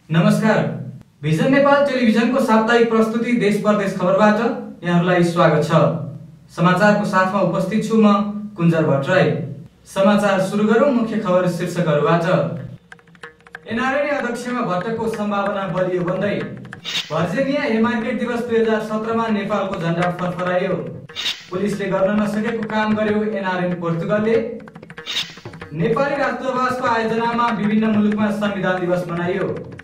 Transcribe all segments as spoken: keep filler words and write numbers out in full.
नमस्कार, भिजन नेपाल टेलिभिजनको साप्ताहिक प्रस्तुति देश परदेश खबरबाट यहाँहरूलाई स्वागत छ। समाचारको साथमा उपस्थित छु म कुञ्जर भट्टराई। समाचार सुरु गरौँ मुख्य खबर शीर्षकहरूबाट। एनआरएन अध्यक्षमा भट्टको सम्भावना बलियो बन्दै। भर्जिनिया हेमार्केट दिवस दुई हजार सत्रमा नेपालको झण्डा फरफरायो। पुलिसले गर्न नसकेको काम गर्यो एनआरएन पोर्तुगलले। नेपाली राष्ट्रवादको आयोजनामा विभिन्न मुलुकमा संविधान दिवस मनाइयो।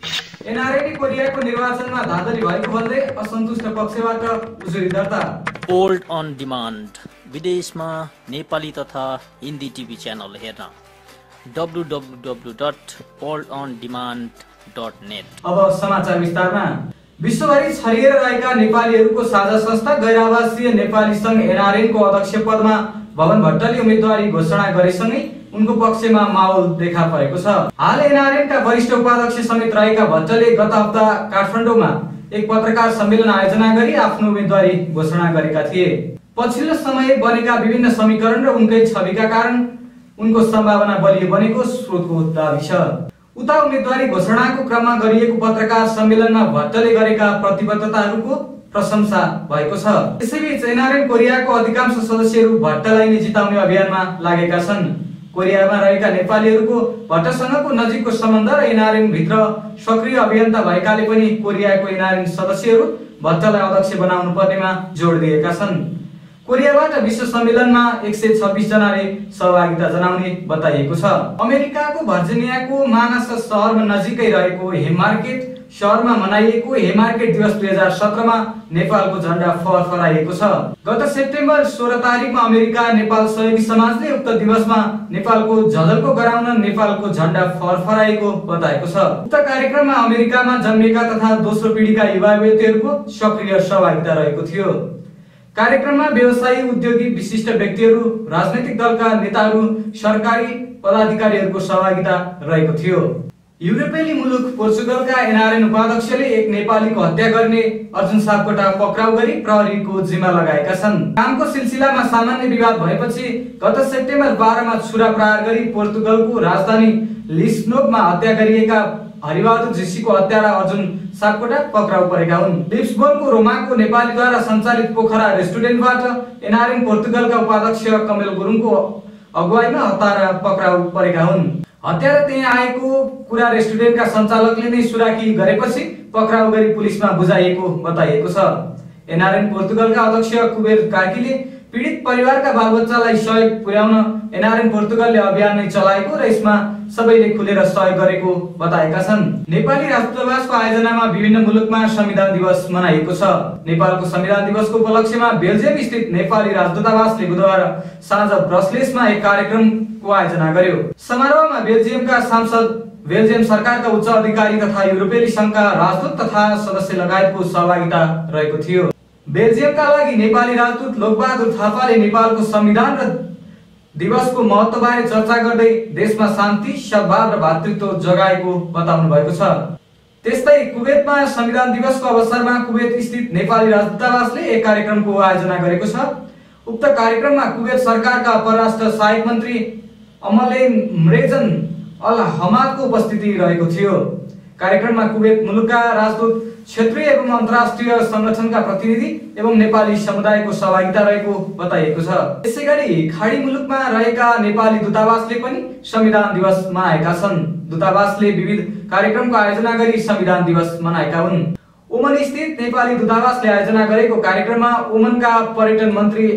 एनआरएन कोरियाको निर्वाचनमा धाँधली भएको भन्दै असन्तुष्ट पक्षबाट उजुरी दर्ता। ओल्ड अन डिमान्ड विदेशमा नेपाली तथा हिन्दी टिभी च्यानल हेर्न W W W dot world on demand dot net. अब समाचार विस्तारमा। विश्वभरि छरिएर रहेका नेपालीहरूको साझा संस्था गैर आवासीय नेपाली संघ एनआरएन को अध्यक्ष पदमा भवन भट्टले उम्मेदवारी घोषणा गरेसँगै उनको पक्षमा माहौल देखा परेको छ। हाल एनआरएन का वरिष्ठ उपाध्यक्ष समेत रहेका भट्टले गत हप्ता काठमाडौँमा एक पत्रकार सम्मेलन आयोजना गरी आफ्नो उम्मेदवारी घोषणा गरेका थिए। पछिल्लो समय बनेका विभिन्न समीकरण र उनकै छविका कारण उनको सम्भावना बलियो बनेको स्रोतको दाबी छ। उता उम्मेदवारी घोषणाको क्रममा गरिएको पत्रकार सम्मेलनमा भट्टले गरेका प्रतिबद्धताहरूको प्रशंसा भएको छ। यसैबीच एनआरएन कोरियाको अधिकांश सदस्यहरू भट्टलाई नै जिताउने अभियानमा लागेका छन्। कोरियामा रहेका नेपालीहरूको भट्टसँगको नजिकको सम्बन्ध र एनआरएन भित्र सक्रिय अभियन्ता भएकाले पनि कोरियाको एनआरएन सदस्यहरू भट्टलाई अध्यक्ष बनाउनु पर्नेमा जोड दिएका छन्। कोरियाबाट विश्व सम्मेलनमा एक सय छब्बीस जनाले सहभागिता जनाउने बताइएको छ। अमेरिकाको भर्जिनियाको मानस सहरमा नजिकै रहेको हेमार्केट शहरमा मनाइएको हेमार्केट दिवस दुई हजार सत्रमा नेपालको झण्डा फहराइएको छ। गत सेप्टेम्बर सोह्र तारिकमा अमेरिका नेपाल सहयोगी समाजले उक्त दिवसमा नेपालको झलको गराउन नेपालको झण्डा फहराएको बताएको छ। उक्त कार्यक्रममा अमेरिकामा जन्मेका तथा दोस्रो पिढीका युवा युवतीहरूको सक्रिय सहभागिता रहेको थियो। कार्यक्रममा व्यवसायी, उद्योगी, विशिष्ट व्यक्तिहरू, राजनैतिक दलका नेताहरू, सरकारी पदाधिकारीहरूको सहभागिता रहेको थियो। युरोपेली मुलुक पोर्चुगलका एनआरएन उपाध्यक्षले एक नेपालीको हत्या गर्ने अर्जुन सापकोटा पक्राउ गरी प्रहरीको जिम्मा लगाएका छन्। कामको सिलसिलामा सामान्य विवाद भएपछि गत सेप्टेम्बर बाह्रमा छुरा प्रहार गरी पोर्तुगलको राजधानी लिस्बोनमा हत्या गरिएका हरिबहादुर झिसीको हत्यारा अर्जुन सापकोटा पक्राउ परेका हुन्। लिस्बोनको रोमाको नेपालीद्वारा सञ्चालित पोखरा रेस्टुरेन्टबाट एनआरएन पोर्तुगलका उपाध्यक्ष कमेल गुरुङको अगुवाईमा हत्यारा पक्राउ परेका हुन्। हत्यारा त्यहाँ आएको कुरा रेस्टुरेन्टका सञ्चालकले नै सुराकी गरेपछि पक्राउ गरी पुलिसमा बुझाइएको बताइएको छ। एनआरएन पोर्तुगलका अध्यक्ष कुबेर कार्कीले पीडित परिवारका बालबच्चालाई सहयोग पुर्याउन एनआरएन पोर्तुगलले अभियान नै चलाएको र यसमा सबैले खुलेर सहयोग गरेको बताएका छन्। नेपाली राष्ट्रवादको आयोजनामा विभिन्न मुलुकमा संविधान दिवस मनाइएको छ। नेपालको संविधान दिवसको उपलक्ष्यमा बेल्जियम स्थित नेपाली राजदूतावासले बुधबार साँझ ब्रसलेसमा एक कार्यक्रमको आयोजना गर्यो। समारोहमा बेल्जियमका सांसद, बेल्जियम सरकारका उच्च अधिकारी तथा युरोपेली संघका राजदूत तथा सदस्य लगायतको सहभागिता रहेको थियो। बेल्जियमका लागि नेपाली राजदूत लोकबहादुर थापाले नेपालको संविधान र दिवसको महत्त्वबारे चर्चा गर्दै देशमा शान्ति, सद्भाव र भातृत्व जगाएको बताउनु भएको छ। त्यस्तै कुवेतमा संविधान दिवसको अवसरमा कुवेत स्थित नेपाली राजदूतावासले एक कार्यक्रमको आयोजना गरेको छ। उक्त कार्यक्रममा कुवेत सरकारका परराष्ट्र सहायक मन्त्री अमले म्रेजन अल हमादको उपस्थिति रहेको थियो। कार्यक्रममा कुवेत मुलुकका राजदूत, क्षेत्रीय एवं अन्तर्राष्ट्रिय संगठनका प्रतिनिधि एवं नेपाली समुदायको सहभागिता रहेको बताइएको छ। यसैगरी खाडी मुलुकमा रहेका नेपाली दूतावासले पनि संविधान दिवस मनाएका छन्। दूतावासले विविध कार्यक्रमको आयोजना गरी संविधान दिवस मनाएका हुन्। ओमन स्थित नेपाली दूतावासले आयोजना गरेको कार्यक्रममा ओमनका पर्यटन मन्त्री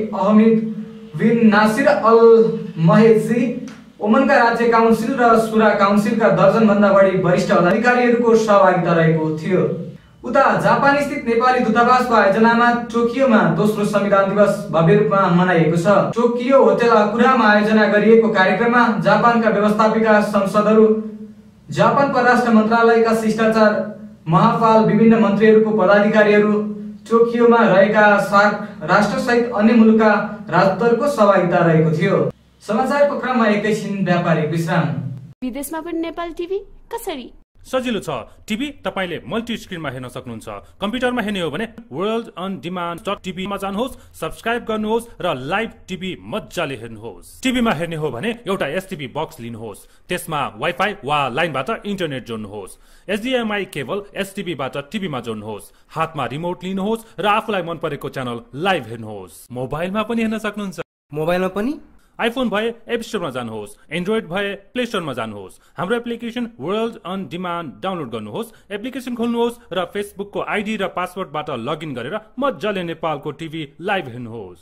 अहमद बिन नासिर अल महेजी, ओमनका राज्य काउन्सिल र सुरा काउन्सिलका दर्जन भन्दा बढी वरिष्ठ अधिकारीहरूको सहभागिता रहेको थियो। उता जापान स्थित नेपाली दूतावासको आयोजनामा टोकियोमा दोस्रो संविधान दिवस भव्य रूपमा मनाइएको छ। टोकियो होटल अकुरामा आयोजना गरिएको कार्यक्रममा जापानका व्यवस्थापिका संसदहरू, जापान परराष्ट्र मन्त्रालयका शिष्टाचार महाफाल, विभिन्न मन्त्रीहरूको पदाधिकारीहरू, टोकियोमा रहेका सार्क राष्ट्रसहित अन्य मुलुकका राजदूतहरूको सहभागिता रहेको थियो। समाचारको क्रममा एकैछिन व्यापारिक विश्राम। विदेशमा पनि नेपाल टिभी कसरी? सजिलो छ। टिभी तपाईले मल्टी स्क्रिनमा हेर्न सक्नुहुन्छ। कम्प्युटरमा हेर्ने हो भने world on demand dot TV मा जानुहोस्, सब्स्क्राइब गर्नुहोस् र लाइभ टिभी मज्जाले हेर्नुहोस्। टिभीमा हेर्ने हो भने एउटा एसटिभी बक्स लिनुहोस्, त्यसमा वाइफाई वा लाइनबाट इन्टरनेट जोड्नुहोस्। एचडिएमआई केबल एसटिभीबाट टिभीमा जोड्नुहोस्, हातमा रिमोट लिनुहोस् र आफूलाई मन परेको च्यानल लाइभ हेर्नुहोस्। मोबाइलमा पनि हेर्न सक्नुहुन्छ। मोबाइलमा पनि आइफोन भए एप स्टोरमा जानुहोस्, एन्ड्रोइड भए प्ले स्टोरमा जानुहोस्। हाम्रो application world on demand download गर्नुहोस्, एप्लिकेसन खोल्नुहोस् र फेसबुकको आइडी र पासवर्डबाट लगइन गरेर मज्जाले नेपालको टिभी लाइभ हेर्नुहोस्।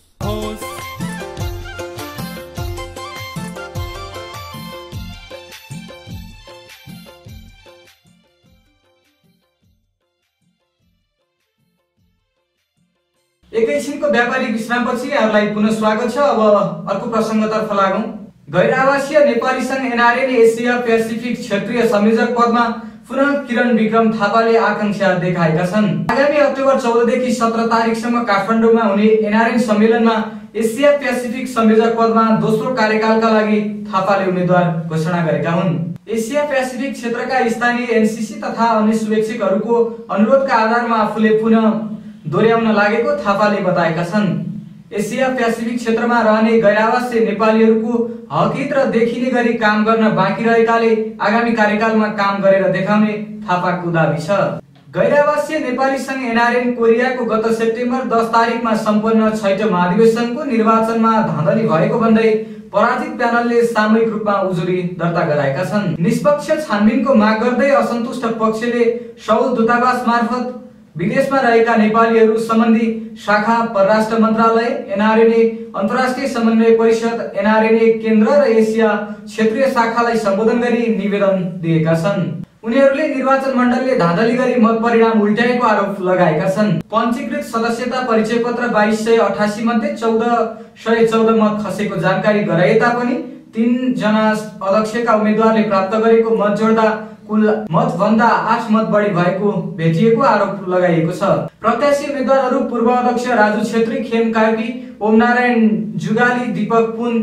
एकैछिनको व्यापारिक विश्रामपछि यहाँलाई पुनः स्वागत छ। अब अर्को प्रसङ्गतर्फ लागौं। गैर आवासीय नेपाली संघ एनआरएन एसिया पेसिफिक क्षेत्रीय संयोजक पदमा पुनः किरण विक्रम थापाले आकांक्षा देखाएका छन्। आगामी अक्टोबर चौध देखि सत्रह तारिकसम्म काठमाडौँमा हुने एनआरएन सम्मेलनमा एसिया पेसिफिक संयोजक पदमा दोस्रो कार्यकालका लागि थापाले उम्मेद्वार घोषणा गरेका हुन्। एसिया पेसिफिक क्षेत्रका स्थानीय एनसीसी तथा अन्य शुभेच्छुकहरूको अनुरोधका आधारमा आफूले पुनः दोहोर्याउन लागेको थापाले बताएका छन्। एसिया पेसिफिक क्षेत्रमा रहने गैर आवासीय नेपालीहरूको हकहित र देखिने गरी काम गर्न बाँकी रहेकाले आगामी कार्यकालमा काम गरेर देखाउने थापाको दाबी छ। गैर आवासीय नेपाली संघ एनआरएन कोरियाको गत सेप्टेम्बर दस तारिकमा सम्पन्न छैटौं महाधिवेशनको निर्वाचनमा धाँधली भएको भन्दै पराजित प्यानलले सामूहिक रूपमा उजुरी दर्ता गराएका छन्। निष्पक्ष छानबिनको माग गर्दै असन्तुष्ट पक्षले साउथ दूतावास मार्फत विदेशमा रहेका नेपालीहरू सम्बन्धी शाखा परराष्ट्र मन्त्रालय, एनआरएनए अन्तर्राष्ट्रिय समन्वय परिषद, एनआरएनए केन्द्र र एसिया क्षेत्रीय शाखालाई सम्बोधन गरी निवेदन दिएका छन्। उनीहरूले निर्वाचन मण्डलले धाँधली गरी मत परिणाम उल्टाएको आरोप लगाएका छन्। पञ्जीकृत सदस्यता परिचय पत्र बाइस सय अठासी मध्ये चौध सय चौध मत खसेको जानकारी गराए तापनि तीन जना अध्यक्षका उम्मेद्वारले प्राप्त गरेको मत जोड्दा कुल मत भन्दा आठ मत बढी भएको भेटिएको आरोप लगाइएको छ। प्रत्याशी उम्मेद्वारहरू पूर्व अध्यक्ष राजु छेत्री, खेम कार्की, ओम नारायण जुगाली, दीपक पुन,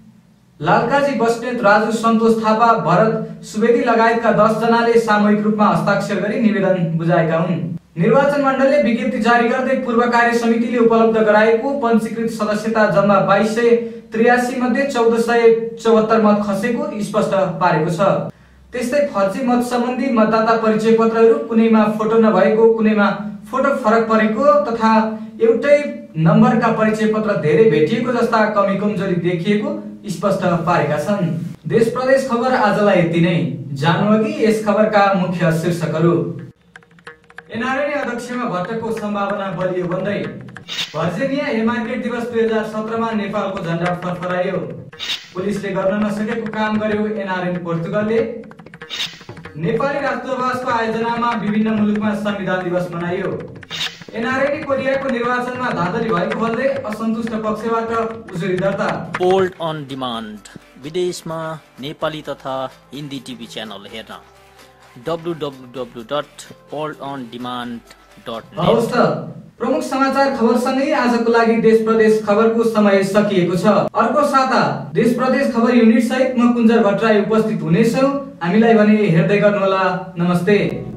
लालकाजी बस्नेत, राजु सन्तोष थापा, भरत सुवेदी लगायतका दस जनाले सामूहिक रूपमा हस्ताक्षर गरी निवेदन बुझाएका हुन्। निर्वाचन मण्डलले विज्ञप्ति जारी गर्दै पूर्व कार्य समितिले उपलब्ध गराएको पञ्जीकृत सदस्यता जम्मा बाइस सय त्रियासी मध्ये चौध सय चौहत्तर मत खसेको स्पष्ट पारेको छ। त्यस्तै फर्जी मत सम्बन्धी मतदाता परिचय पत्रहरू कुनैमा फोटो नभएको, कुनैमा फोटो फरक परेको तथा एउटै नम्बरका परिचय पत्र धेरै भेटिएको जस्ता कमी कमजोरी देखिएको स्पष्ट पारेका छन्। देश प्रदेश खबर आजलाई यति नै। जान्नु अघि यस खबरका मुख्य शीर्षकहरू। एनआरएन अध्यक्षमा भट्टको सम्भावना बलियो भन्दै भर्जिनिया हेमार्केट दिवस दुई हजार सत्रमा नेपालको झण्डा फरफरायो। पुलिसले गर्न नसकेको काम गर्यो एनआरएन पोर्तुगलले। नेपाली राष्ट्रवादको आयोजनामा विभिन्न मुलुकमा संविधान दिवस मनाइयो। एनआरएन कोरियाको निर्वाचनमा धाँधली भएको भन्दै असन्तुष्ट पक्षबाट उजुरी दर्ता। पोल्ड अन डिमान्ड विदेशमा नेपाली तथा हिन्दी टिभी च्यानल हेर्न W W W dot world on demand dot net. हवस् त, प्रमुख समाचार खबरसँगै आजको लागि देश प्रदेश खबरको समय सकिएको छ। अर्को साता देश प्रदेश खबर युनिट सहित म कुञ्जर भट्टराई उपस्थित हुनेछौँ। हामीलाई भने हेर्दै गर्नुहोला। नमस्ते।